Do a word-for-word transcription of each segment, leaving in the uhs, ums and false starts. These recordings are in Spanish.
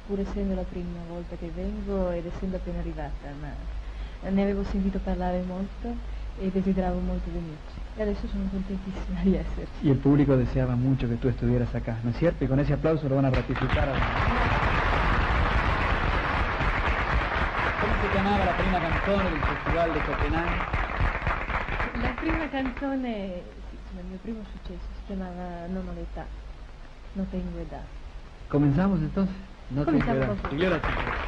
pur essendo la prima volta che vengo ed essendo appena arrivata, ma ne avevo sentito parlare molto e desideravo molto venirci. E adesso sono contentissima di esserci. Y el público deseaba mucho que tú estuvieras acá, ¿no es cierto? Y con ese aplauso lo van a ratificar. A... ¿Cómo se llamaba la prima canzone del Festival de Copenaghen? La prima canzone, sì, il mio primo successo si chiamava Non ho l'età, no tengo edad. ¿Comenzamos entonces? No tengo edad. Comenzamos. Y gracias.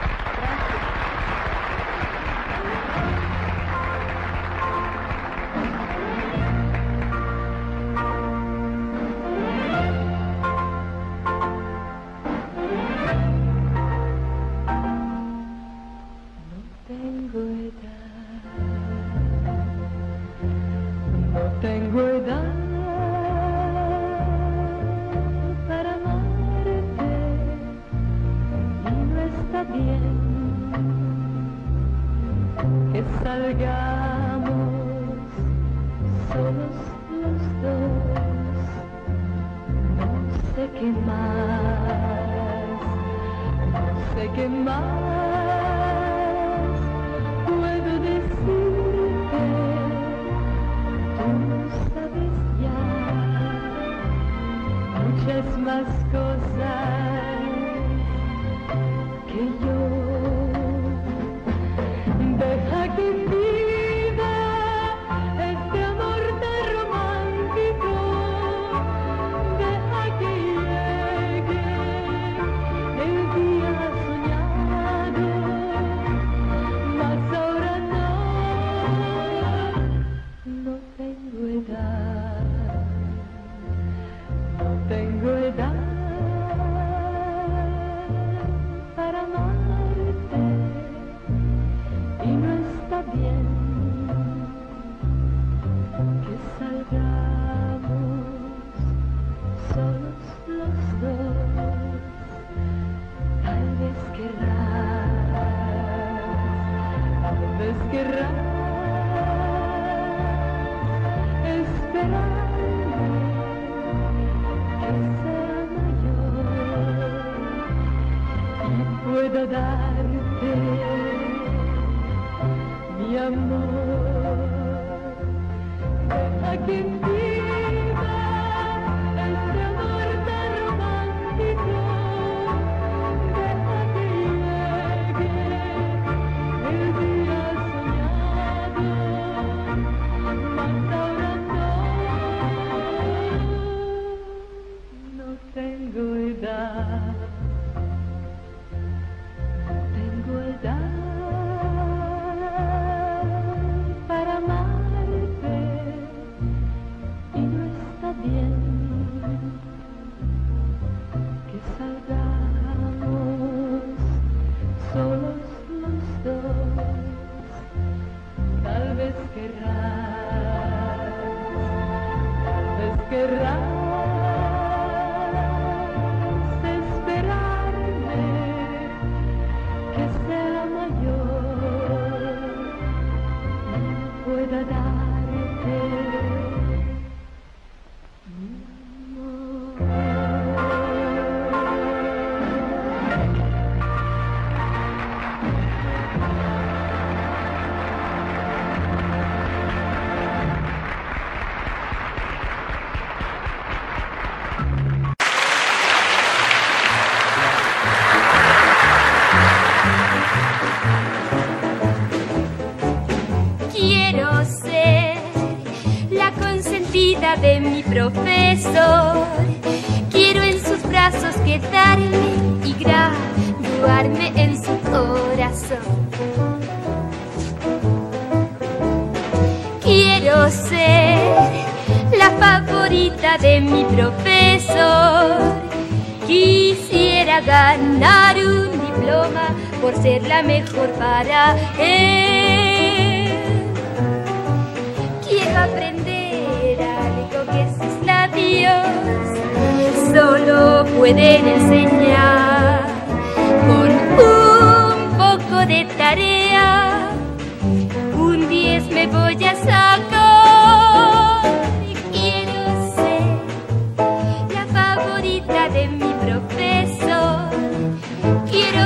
Tengo edad para amarte y no está bien que salgamos solos los dos. No sé qué más, no sé qué más puedo decirte. Tú sabes ya muchas más cosas que yo. Deja que viva este amor tan romántico. Deja que llegue el día soñado. Mas ahora no. No tengo edad, no tengo edad para amarte y no está bien que salgamos solos los dos. Tal vez querrás, tal vez querrás esperarme que sea mayor y pueda darte mi amor. Deja que viva este amor tan romántico. Deja que llegue el día soñado. Mas ahora no tengo edad, no tengo edad para amarte y no está bien que salgamos solos los dos. Tal vez querrás, tal vez querrás esperarme que sea mayor y pueda darte mi Quiero ser la consentida de mi profesor. Quiero en sus brazos quedarme y graduarme en su corazón. Quiero ser la favorita de mi profesor. Quisiera ganar un diploma por ser la mejor para él. Quiero aprender algo que sus labios solo pueden enseñar. Con un poco de tarea, un diez me voy a sacar. Y quiero ser la favorita de mi profesor. Quiero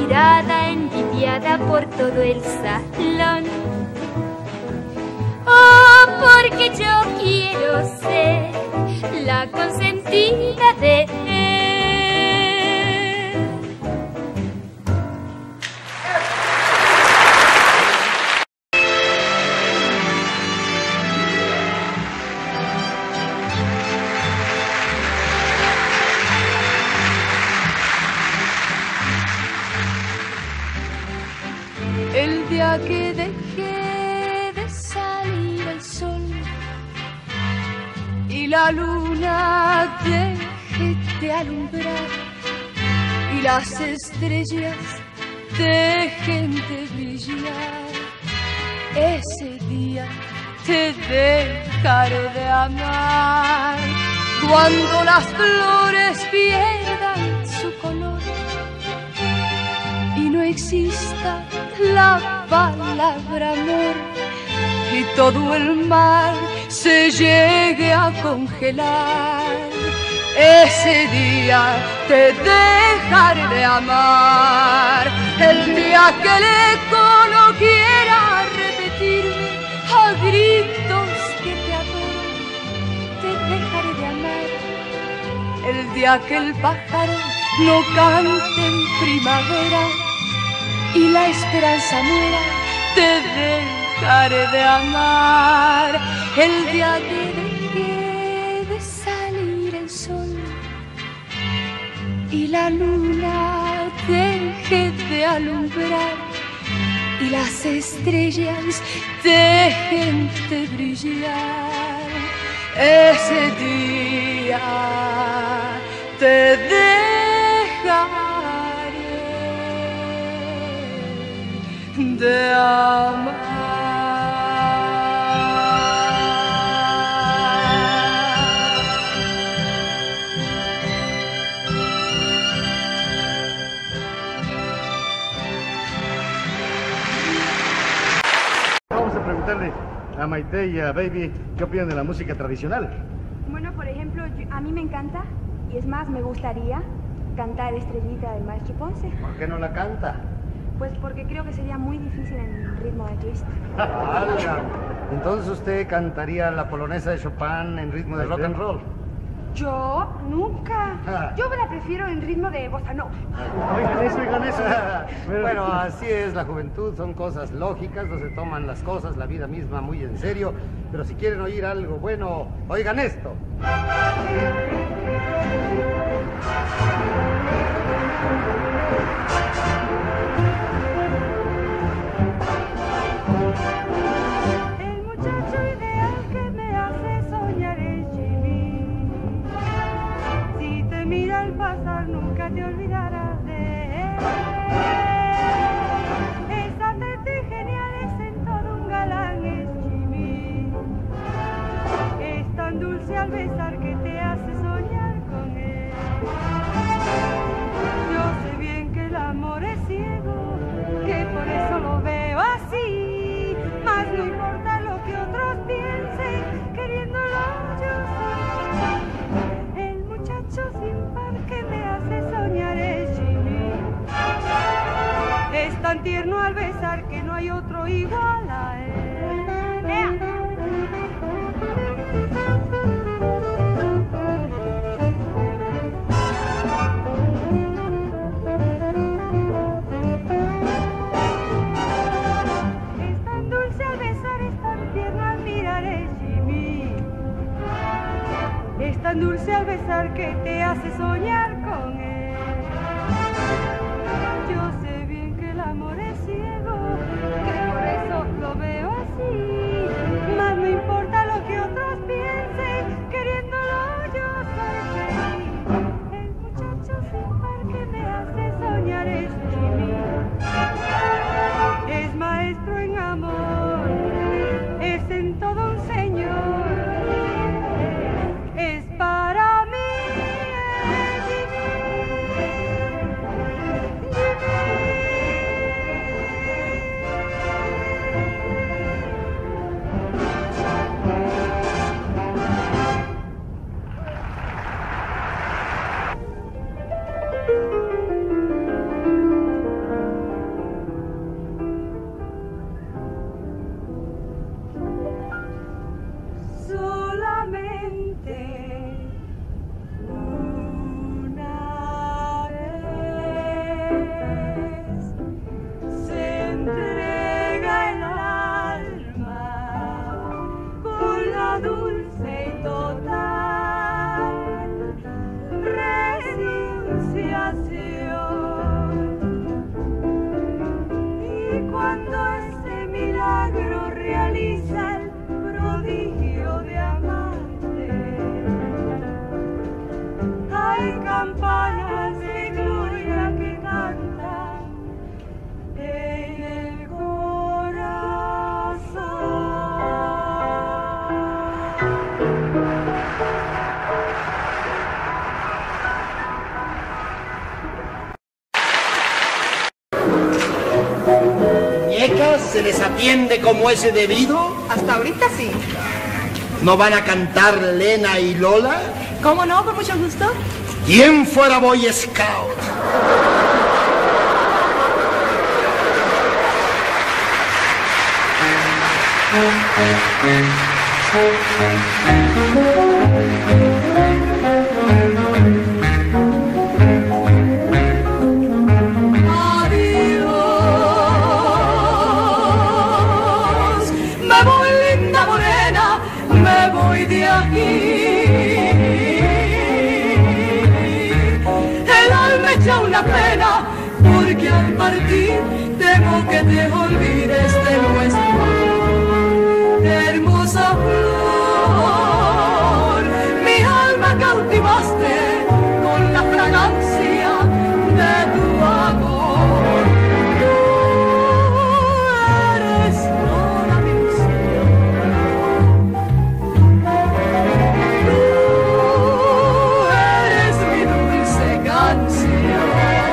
mirada envidiada por todo el salón. Oh, porque yo quiero ser la consentida de él. El día que dejé de salir el sol y la luna deje de alumbrar y las estrellas dejen de brillar, ese día te dejaré de amar. Cuando las flores pierdan su color y no exista la palabra amor y todo el mar se llegue a congelar, ese día te dejaré de amar. El día que el eco no quiera repetirme a gritos que te adoro, te dejaré de amar. El día que el pájaro no cante en primavera y la esperanza muera, te dejaré de amar. El día que deje de salir el sol y la luna deje de alumbrar y las estrellas dejen de brillar, ese día te dejaré de amar. Vamos a preguntarle a Maite y a Baby qué opinan de la música tradicional. Bueno, por ejemplo, yo- a mí me encanta, y es más, me gustaría cantar Estrellita del maestro Ponce. ¿Por qué no la canta? Pues porque creo que sería muy difícil en ritmo de twist. Válgame. Entonces usted cantaría la polonesa de Chopin en ritmo de rock and roll. Yo nunca. Ah. Yo la prefiero en ritmo de bossa nova. Oigan eso, oigan eso. Bueno, así es la juventud, son cosas lógicas, no se toman las cosas, la vida misma muy en serio, pero si quieren oír algo bueno, oigan esto. El muchacho ideal que me hace soñar es Jimmy. Si te mira al pasar, nunca te olvidarás de él. Es atento y genial, es en todo un galán, es Jimmy. Es tan dulce al besar que te hace soñar con él. Yo sé bien que el amor es ciego, que por eso lo veo así. Mas no importa lo que otros piensen, queriéndolo yo soy. El muchacho sin par que me hace soñar es Jimmy. Es tan tierno al besar que no hay otro igual a él. ¡Ea! Es tan dulce al besar, es tan tierno al mirar, es Jimmy. Es tan dulce al besar que te hace soñar con él. Yo sé bien que el amor es ciego, que por eso lo veo así. Mas no importa lo que otros piensen, queriéndolo yo soy feliz. El muchacho sin par que me hace soñar es Jimmy. Es maestro en amor, es en todo un señor. Es para mí, es Jimmy. campanas de gloria que canta en el corazón. Muñecas, ¿se les atiende como es debido? Hasta ahorita sí. ¿No van a cantar Lena y Lola? ¿Cómo no? Con mucho gusto. ¿Quién fuera Boy Scout? Adiós, me voy linda morena, me voy de aquí. El alma echa una pena, porque al partir temo que te olvides de nuestro amor. Hermosa flor, mi alma cautivaste con la fragancia de tu amor. Tú eres toda mi ilusión. Tú eres mi dulce canción.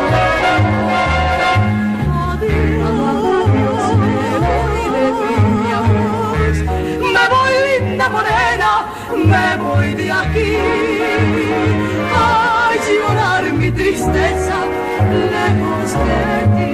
Adiós, me voy de ti, mi amor. Me voy linda morena, me voy de aquí. A llorar mi tristeza lejos de ti.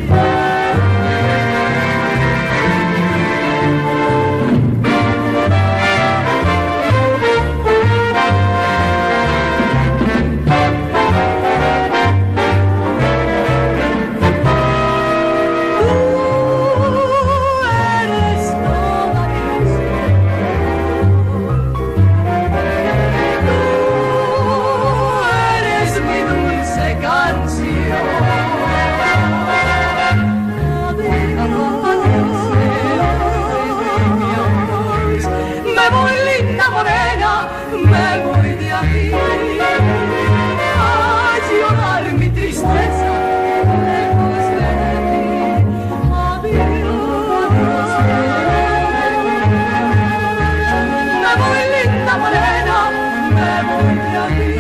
Me voy de aquí a llorar mi tristeza lejos de ti. Adiós, me voy linda morena, me voy de aquí.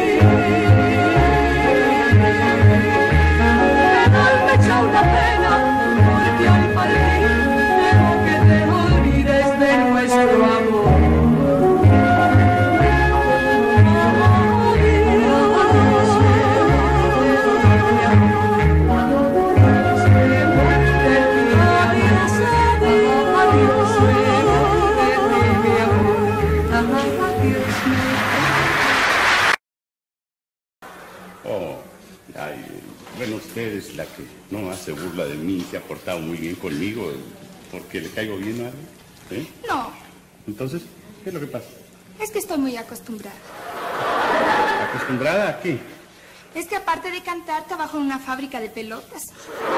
El alma echa una pena, porque al partir temo que te olvides de nuestro amor. Oh, ay, bueno, usted es la que no hace burla de mí, se ha portado muy bien conmigo, porque le caigo bien a alguien, ¿eh? No, Entonces, ¿qué es lo que pasa? es que estoy muy acostumbrada. ¿Acostumbrada a qué? Es que aparte de cantar, trabajo en una fábrica de pelotas.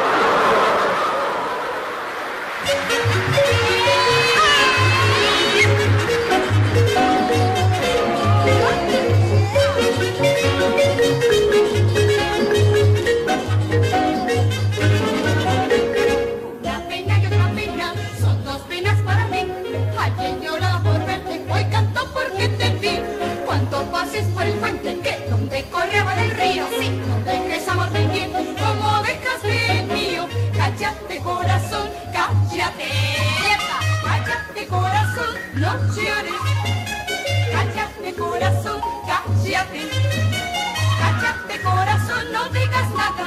Una pena y otra pena, son dos penas para mí. Ayer lloraba por verte, hoy canto porque te vi. Cuando pases por el puente, que donde correaba del río, sí, no dejes amor de quien, como dejas el mío. Cállate corazón, cállate. Cállate corazón, no llores. Cállate corazón, cállate. Cállate corazón, no digas nada.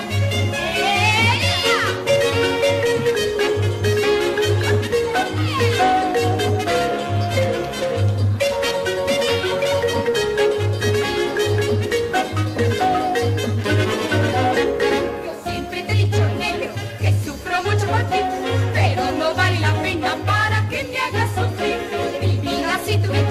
Yo siempre te he dicho, negro, que sufro mucho por ti, pero no vale la pena para que me hagas sufrir. Mi vida si tuviera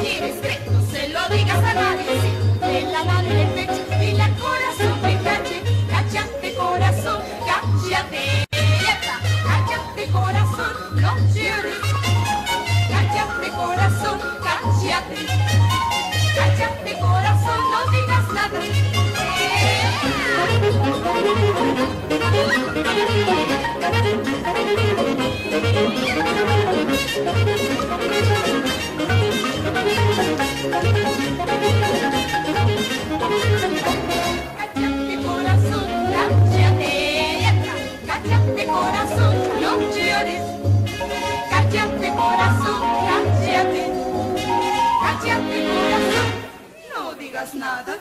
Nada.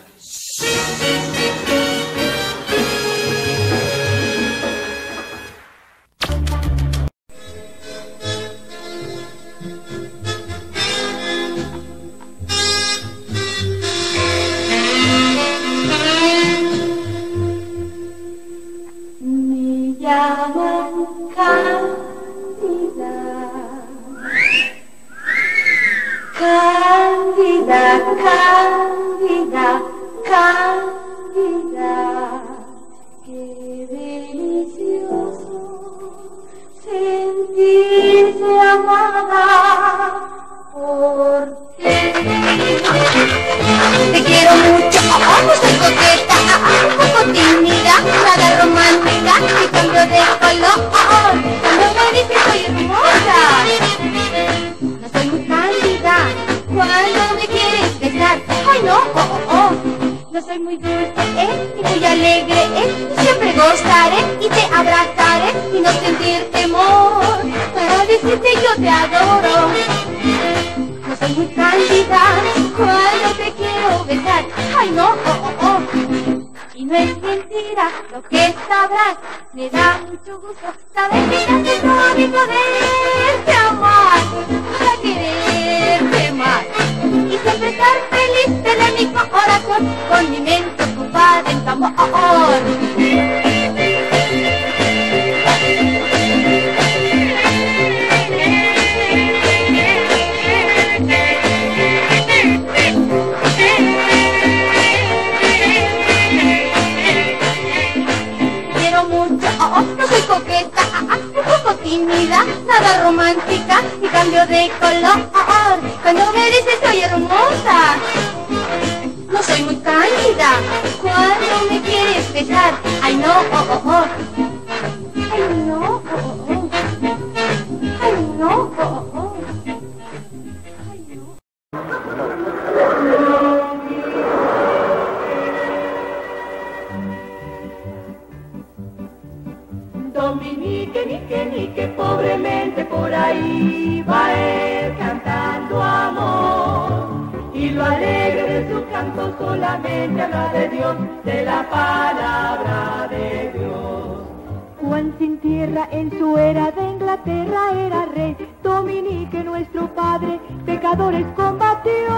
Me llaman Cándida, Cándida, Cándida, Cándida, qué delicioso sentirse amada por ti. Te quiero mucho, oh, soy coqueta, un poco tímida, nada romántica, y cambio de color cuando me dices soy hermosa. No soy muy cándida cuando me quieres besar, ay no, oh, oh, oh. No soy muy dulce, eh, y muy alegre, eh, y siempre gozaré y te abrazaré y no sentir temor para decirte yo te adoro. No soy muy cándida cuando te quiero besar, ay no, oh, oh, oh. Y no es mentira lo que sabrás, me da mucho gusto saber que te hace todo mi poderte amar, para quererte más y siempre estar feliz, tener mi corazón con mi mente ocupada en tu amor. Quiero mucho, oh, oh, no soy coqueta, ah, ah, un poco tímida, nada romántica y cambio de color cuando me dices soy hermosa. No soy muy cándida cuando me quieres besar, ay no, oh, oh, oh. Ay no, oh, oh, oh. Ay no, oh, oh, oh. Ay no. Dominique, Nique, Nique, pobremente por ahí va él cantando amor. Y lo alegre de su canto solamente habla de Dios, de la palabra de Dios. Juan sin tierra en su era de Inglaterra era rey. Dominique nuestro padre pecadores combatió.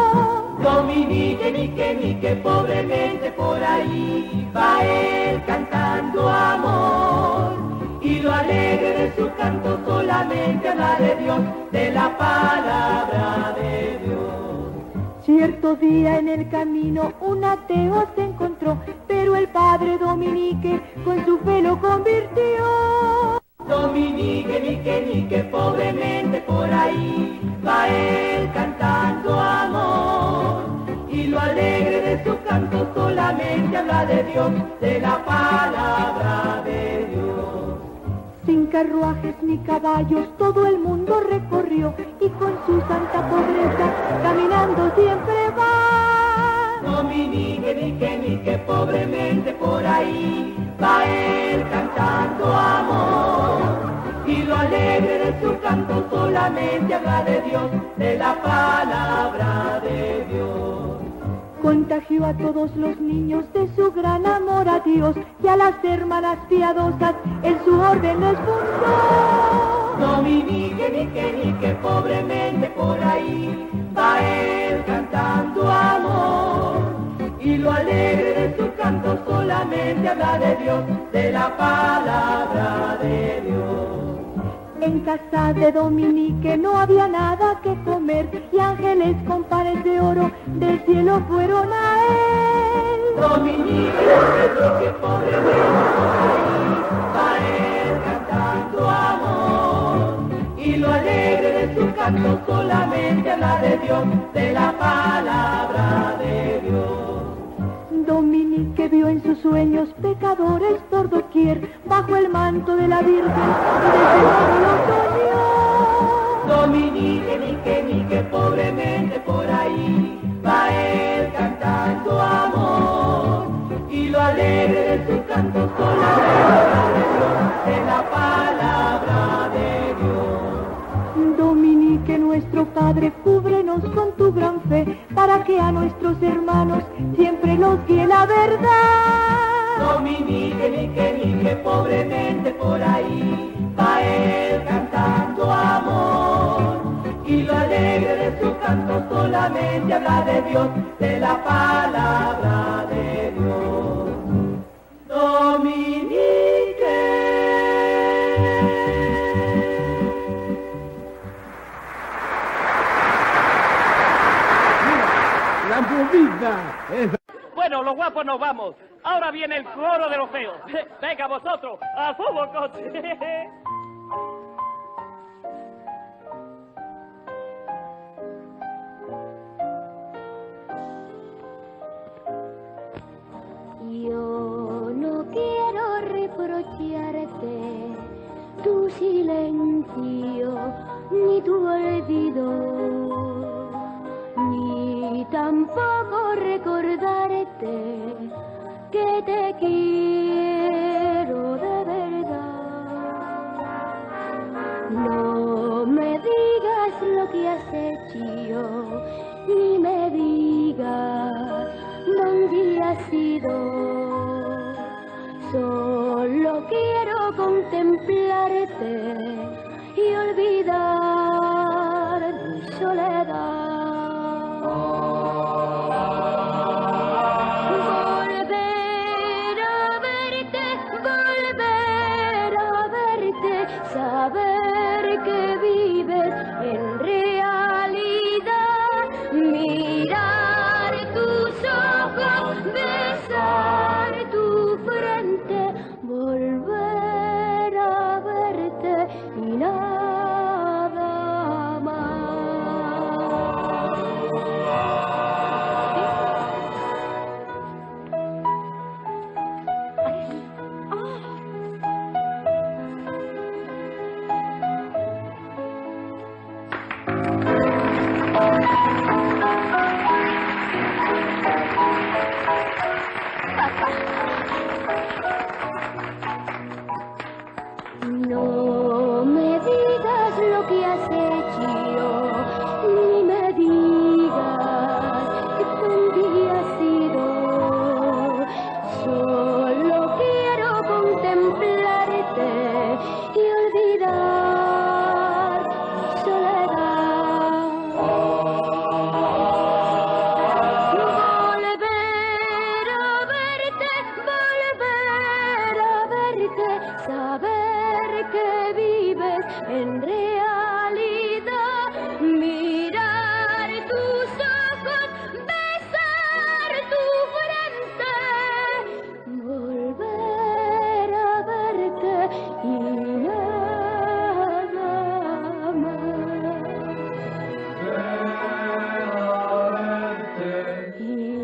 Dominique, Nique, Nique, pobremente por ahí va él cantando amor. Y lo alegre de su canto solamente habla de Dios, de la palabra de Dios. Cierto día en el camino un ateo se encontró, pero el padre Dominique con su fe lo convirtió. Dominique, Nique, Nique, pobremente por ahí va él cantando amor. Y lo alegre de su canto solamente habla de Dios, de la palabra de Dios. Sin carruajes ni caballos todo el mundo recorrió y con su santa pobreza caminando siempre va. Dominique, Nique, Nique, pobremente por ahí va él cantando amor. Y lo alegre de su canto solamente habla de Dios, de la palabra de Dios. Contagió a todos los niños de su gran amor a Dios y a las hermanas piadosas en su orden les fundó. Dominique, Nique, Nique, pobremente por ahí va él cantando amor. Y lo alegre de su canto solamente habla de Dios, de la palabra de Dios. En casa de Dominique no había nada que comer y ángeles con panes de oro del cielo fueron a él. Dominique, Nique, pobremente por ahí va él cantando amor. Y lo alegre de su canto solamente habla de Dios, de la palabra de Dios. Dominique vio en sus sueños pecadores por doquier, bajo el manto de la Virgen, desde lo soñó. Dominique, Nique, Nique, pobremente por ahí va él cantando amor, y lo alegre de su canto son la de la palabra de Dios. Dominique, nuestro Padre, cúbrenos con tu gran fe, para que a nuestros hermanos siempre los guíe la verdad. Dominique, Nique, Nique, pobremente por ahí va él cantando amor, y lo alegre de su canto solamente habla de Dios, de la palabra de Dios. Dominique. La movida es... Bueno, los guapos nos vamos. Ahora viene el coro de los feos. Venga, vosotros, a su bocote. Yo no quiero reprocharte tu silencio, ni tu olvido, ni tampoco recordarte que te quiero de verdad. No me digas lo que has hecho, ni me digas dónde has ido. Solo quiero contemplarte y olvidar mi soledad. Saber que vives en realidad, mirar tus ojos, besar tu frente, volver a verte y nada más. No me digas lo que has hecho, ni me digas dónde has ido. Solo quiero contemplarte y olvidar mi soledad. Volver a verte, volver a verte, saber que vives en realidad, mirar tus ojos, besar tu frente, volver a verte y nada más. Y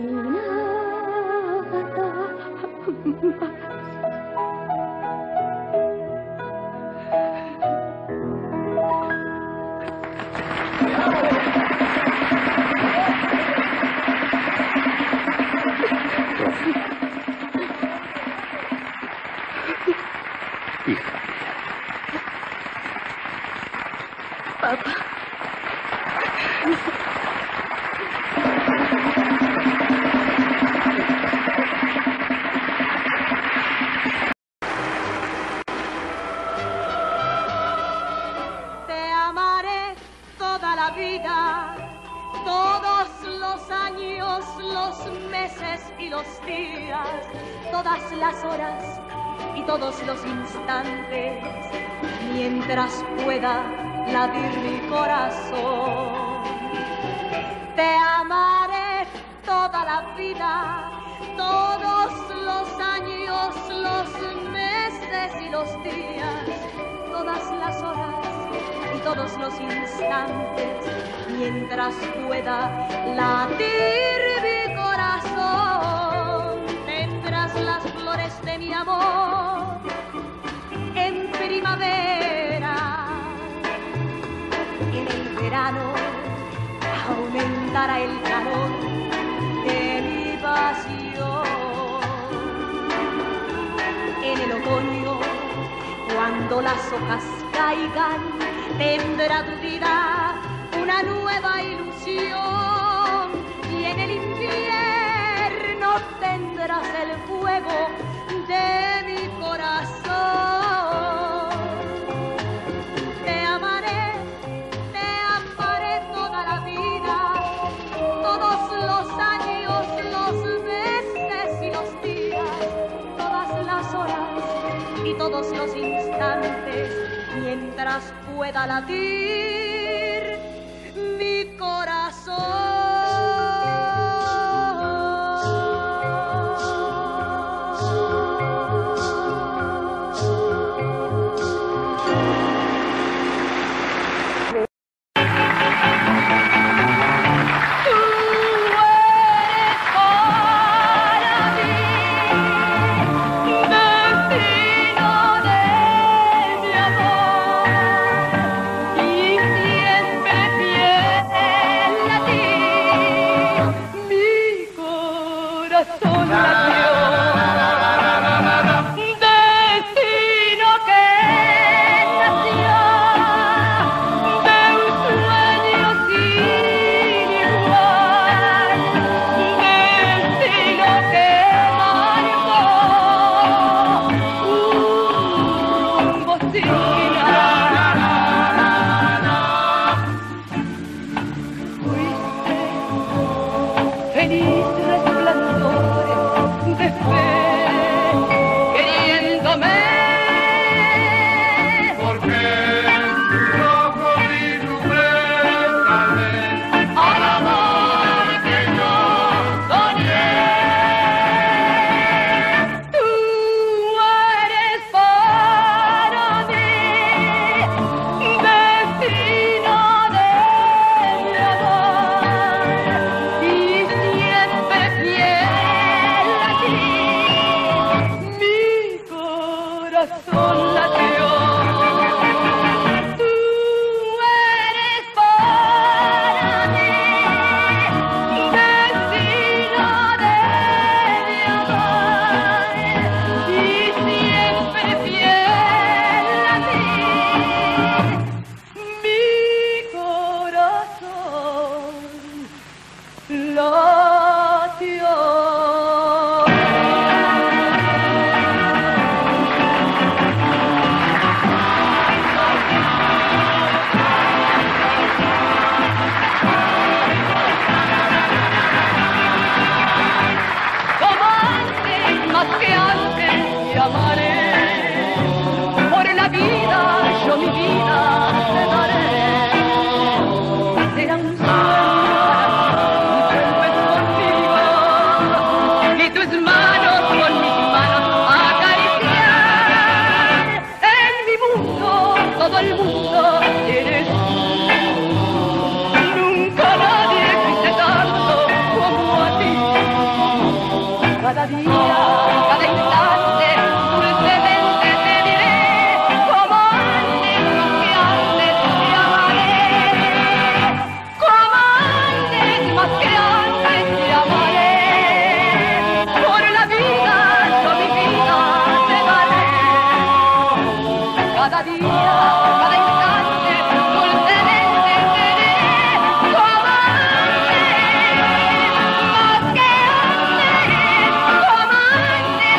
nada más. Hija. Papá. Te amaré toda la vida, todos los años, los meses y los días, todas las horas y todos los instantes, mientras pueda latir mi corazón. Te amaré toda la vida, todos los años, los meses y los días, todas las horas y todos los instantes, mientras pueda latir mi corazón. alas de mi amor en primavera. En el verano aumentará el calor de mi pasión. En el otoño, cuando las hojas caigan, tendrá tu vida una nueva ilusión. Y en el invierno tendrás el fuego de mi corazón. Te amaré, te amaré toda la vida, todos los años, los meses y los días, todas las horas y todos los instantes, mientras pueda latir mi corazón. Comande,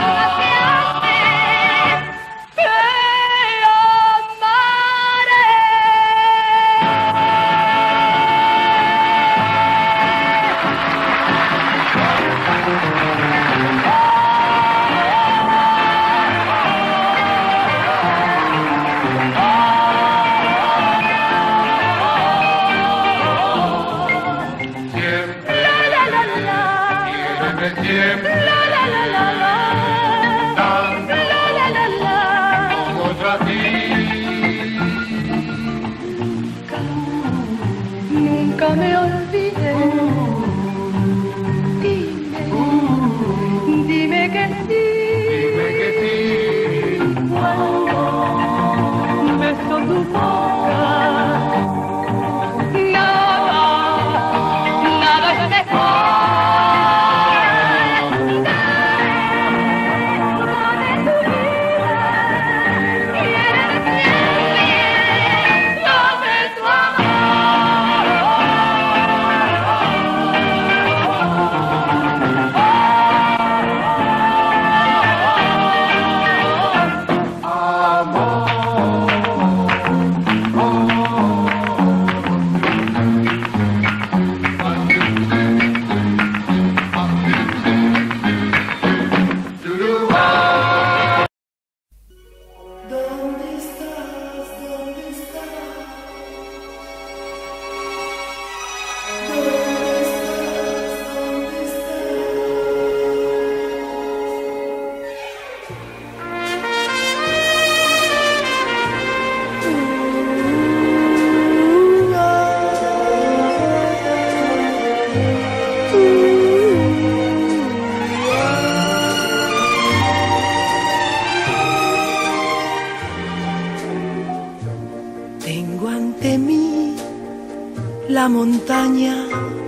la montaña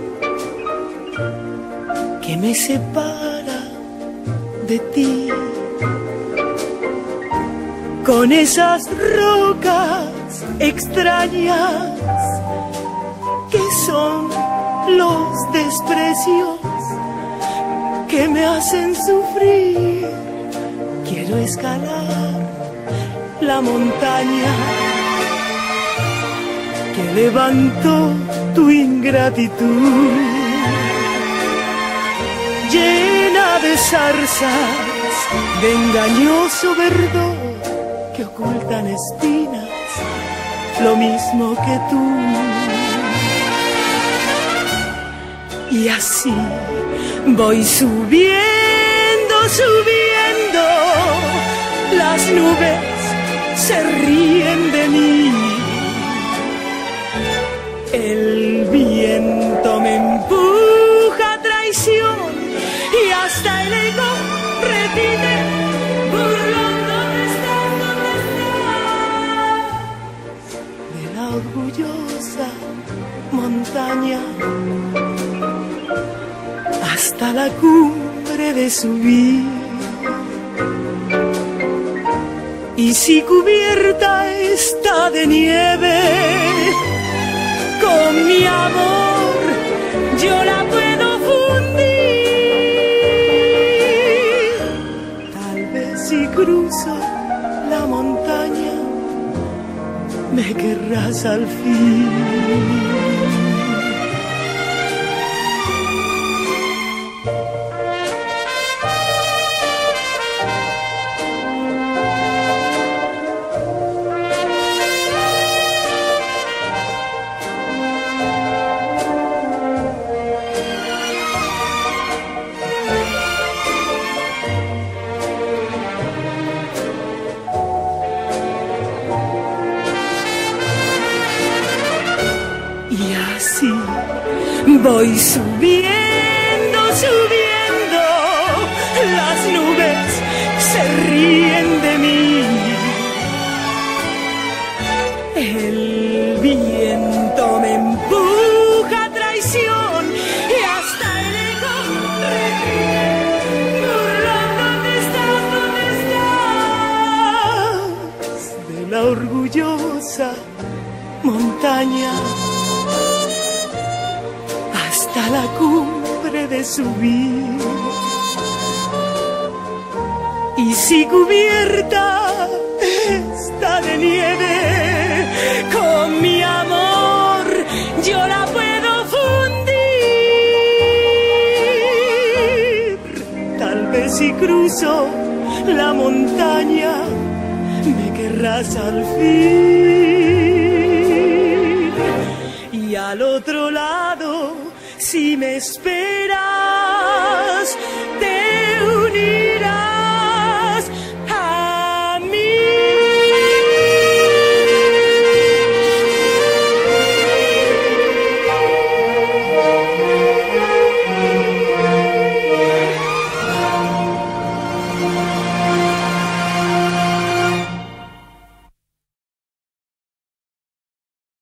que me separa de ti, con esas rocas extrañas que son los desprecios que me hacen sufrir. Quiero escalar la montaña que levantó tu ingratitud, llena de zarzas, de engañoso verdor que ocultan espinas, lo mismo que tú. Y así voy subiendo, subiendo, las nubes se ríen de mí, el viento me empuja a traición y hasta el ego repite, burlón, ¿dónde estás? ¿Dónde estás? De la orgullosa montaña hasta la cumbre de subir, y si cubierta está de nieve, con mi amor yo la puedo fundir. Tal vez si cruzo la montaña me querrás al fin. Voy subiendo, subiendo, las nubes se ríen de mí, el viento me empuja a traición y hasta el ego repite, burlón, ¿dónde estás? ¿Dónde estás? De la orgullosa montaña hasta la cumbre de subir, y si cubierta está de nieve, con mi amor yo la puedo fundir. Tal vez si cruzo la montaña me querrás al fin, y al otro lado si me esperas,